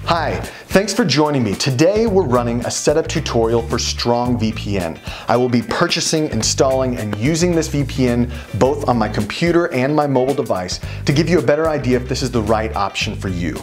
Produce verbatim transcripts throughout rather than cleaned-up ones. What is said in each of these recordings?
Hi, thanks for joining me. Today we're running a setup tutorial for StrongVPN. I will be purchasing, installing, and using this V P N both on my computer and my mobile device to give you a better idea if this is the right option for you.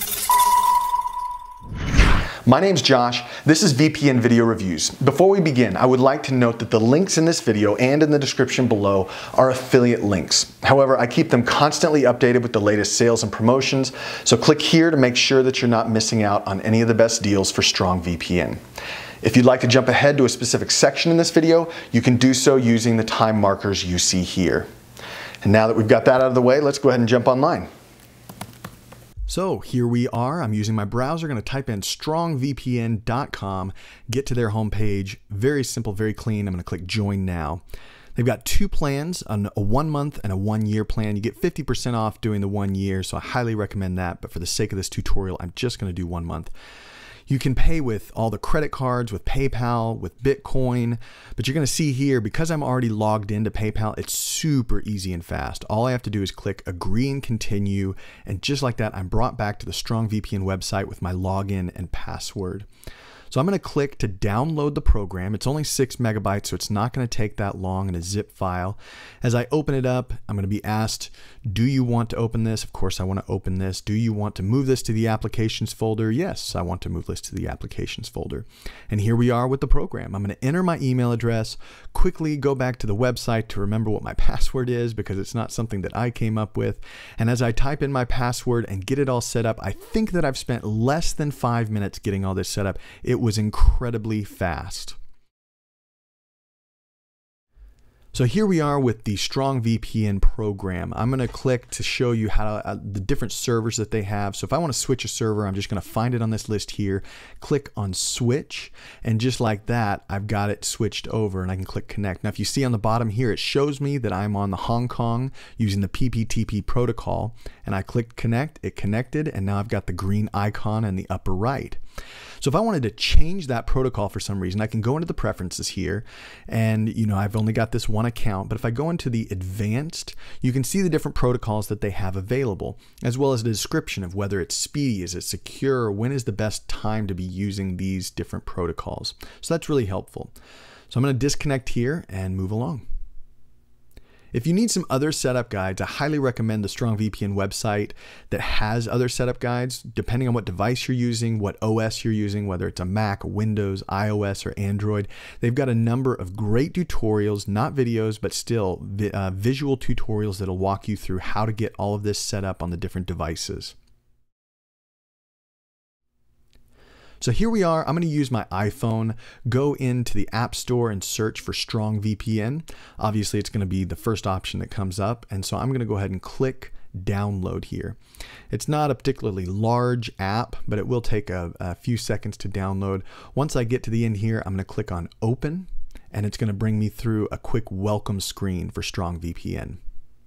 My name's Josh, this is V P N Video Reviews. Before we begin, I would like to note that the links in this video and in the description below are affiliate links. However, I keep them constantly updated with the latest sales and promotions, so click here to make sure that you're not missing out on any of the best deals for StrongVPN. If you'd like to jump ahead to a specific section in this video, you can do so using the time markers you see here. And now that we've got that out of the way, let's go ahead and jump online. So here we are. I'm using my browser, going to type in strong V P N dot com, get to their homepage. Very simple, very clean. I'm going to click join now. They've got two plans, a one month and a one year plan. You get fifty percent off doing the one year, so I highly recommend that. But for the sake of this tutorial, I'm just going to do one month. You can pay with all the credit cards, with PayPal, with Bitcoin, but you're gonna see here, because I'm already logged into PayPal, it's super easy and fast. All I have to do is click agree and continue, and just like that, I'm brought back to the StrongVPN website with my login and password. So I'm gonna click to download the program. It's only six megabytes, so it's not gonna take that long in a zip file. As I open it up, I'm gonna be asked, do you want to open this? Of course I wanna open this. Do you want to move this to the applications folder? Yes, I want to move this to the applications folder. And here we are with the program. I'm gonna enter my email address, quickly go back to the website to remember what my password is because it's not something that I came up with. And as I type in my password and get it all set up, I think that I've spent less than five minutes getting all this set up. It was incredibly fast. So here we are with the StrongVPN program. I'm going to click to show you how to, uh, the different servers that they have. So if I want to switch a server, I'm just going to find it on this list here, click on switch, and just like that, I've got it switched over and I can click connect. Now if you see on the bottom here, it shows me that I'm on the Hong Kong using the P P T P protocol, and I clicked connect, it connected, and now I've got the green icon in the upper right. So if I wanted to change that protocol for some reason, I can go into the preferences here, and you know, I've only got this one account, but if I go into the advanced, you can see the different protocols that they have available, as well as the description of whether it's speedy, is it secure, when is the best time to be using these different protocols. So that's really helpful. So I'm going to disconnect here and move along. If you need some other setup guides, I highly recommend the StrongVPN website that has other setup guides, depending on what device you're using, what O S you're using, whether it's a Mac, Windows, iOS, or Android. They've got a number of great tutorials, not videos, but still uh, visual tutorials that'll walk you through how to get all of this set up on the different devices. So here we are. I'm going to use my iPhone, go into the App Store and search for StrongVPN. Obviously, it's going to be the first option that comes up. And so I'm going to go ahead and click download here. It's not a particularly large app, but it will take a, a few seconds to download. Once I get to the end here, I'm going to click on open, and it's going to bring me through a quick welcome screen for StrongVPN.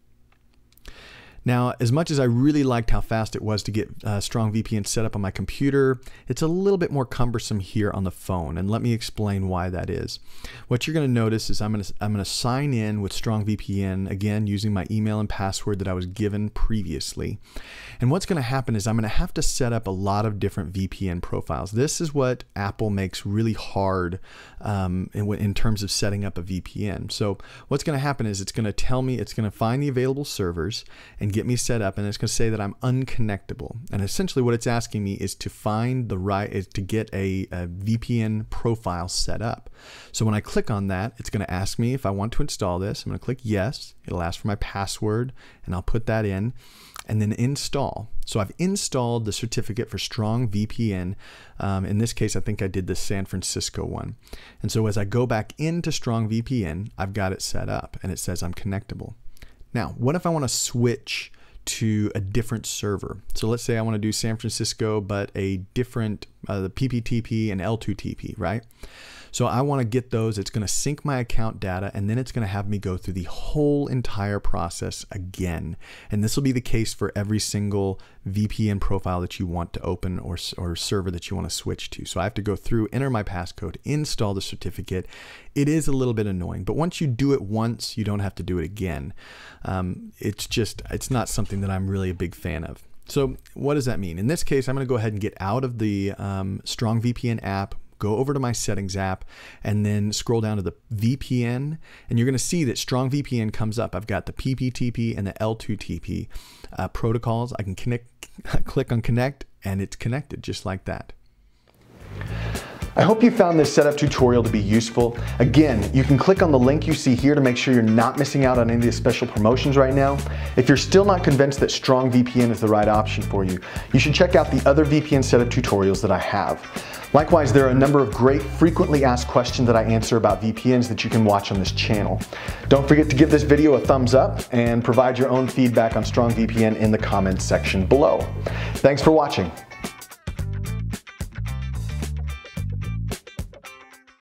Now, as much as I really liked how fast it was to get uh, StrongVPN set up on my computer, it's a little bit more cumbersome here on the phone, and let me explain why that is. What you're going to notice is I'm going to I'm going to sign in with StrongVPN, again, using my email and password that I was given previously. And what's going to happen is I'm going to have to set up a lot of different V P N profiles. This is what Apple makes really hard um, in, in terms of setting up a V P N. So what's going to happen is it's going to tell me, it's going to find the available servers and get me set up, and it's going to say that I'm unconnectable. And essentially what it's asking me is to find the right, is to get a, a V P N profile set up. So when I click on that, it's going to ask me if I want to install this. I'm going to click yes. It'll ask for my password, and I'll put that in, and then install. So I've installed the certificate for StrongVPN. Um, in this case, I think I did the San Francisco one. And so as I go back into StrongVPN, I've got it set up, and it says I'm connectable. Now, what if I want to switch to a different server? So let's say I want to do San Francisco, but a different, uh, the P P T P and L two T P, right? So I want to get those. It's going to sync my account data, and then it's going to have me go through the whole entire process again. And this will be the case for every single V P N profile that you want to open, or, or server that you want to switch to. So I have to go through, enter my passcode, install the certificate. It is a little bit annoying, but once you do it once, you don't have to do it again. Um, it's just, it's not something that I'm really a big fan of. So what does that mean? In this case, I'm going to go ahead and get out of the um, StrongVPN app, go over to my settings app, and then scroll down to the V P N, and you're going to see that StrongVPN comes up. I've got the P P T P and the L two T P uh, protocols. I can connect, click on connect, and it's connected just like that. I hope you found this setup tutorial to be useful. Again, you can click on the link you see here to make sure you're not missing out on any of the special promotions right now. If you're still not convinced that StrongVPN is the right option for you, you should check out the other V P N setup tutorials that I have. Likewise, there are a number of great frequently asked questions that I answer about V P Ns that you can watch on this channel. Don't forget to give this video a thumbs up and provide your own feedback on StrongVPN in the comments section below. Thanks for watching.